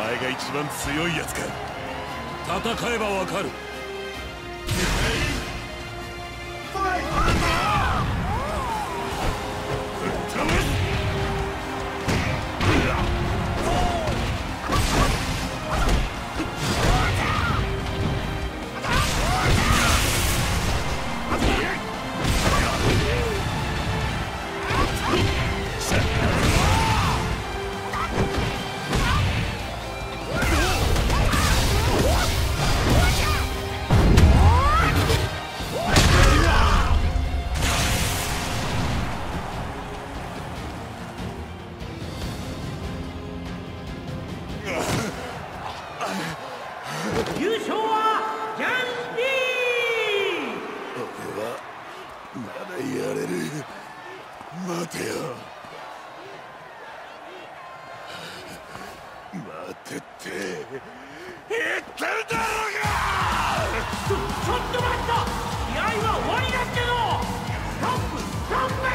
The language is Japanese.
前が一番強いやつか。戦えばわかる。 優勝はジャンリー。 俺はまだやれる。待てよ。待てって言ってるだろうが。 ちょっと待った。試合は終わりだけど。ストップストップ。